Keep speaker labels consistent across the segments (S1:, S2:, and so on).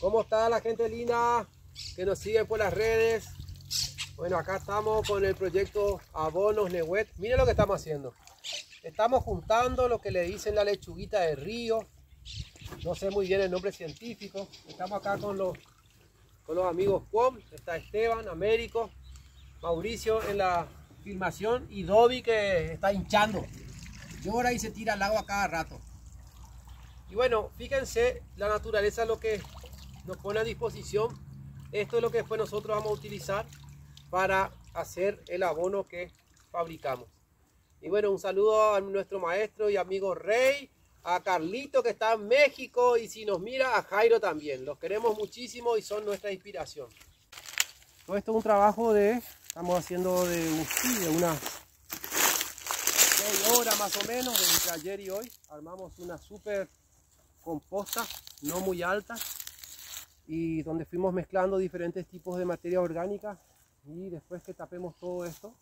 S1: ¿Cómo está la gente linda que nos sigue por las redes? Bueno, acá estamos con el proyecto Abonos Nehuen. Miren lo que estamos haciendo. Estamos juntando lo que le dicen la lechuguita de río. No sé muy bien el nombre científico. Estamos acá con los amigos Juan. Está Esteban, Américo, Mauricio en la filmación y Dobby que está hinchando. Llora y se tira al agua cada rato. Y bueno, fíjense la naturaleza lo que nos pone a disposición. Esto es lo que después nosotros vamos a utilizar para hacer el abono que fabricamos. Y bueno, un saludo a nuestro maestro y amigo Rey, a Carlito que está en México y si nos mira a Jairo también. Los queremos muchísimo y son nuestra inspiración. Todo esto es un trabajo estamos haciendo de unas 6 horas más o menos, entre ayer y hoy. Armamos una super composta, no muy alta, y donde fuimos mezclando diferentes tipos de materia orgánica. Y después que tapemos todo esto,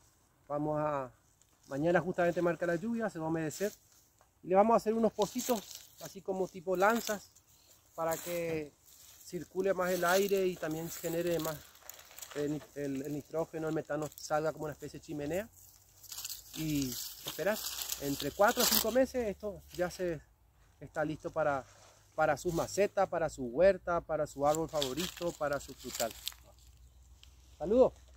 S1: mañana justamente marca la lluvia, se va a humedecer y le vamos a hacer unos pocitos así como tipo lanzas para que circule más el aire y también genere más el nitrógeno, el metano, salga como una especie de chimenea. Y esperar, entre 4 o 5 meses esto ya está listo para sus macetas, para su huerta, para su árbol favorito, para su frutal. Saludos.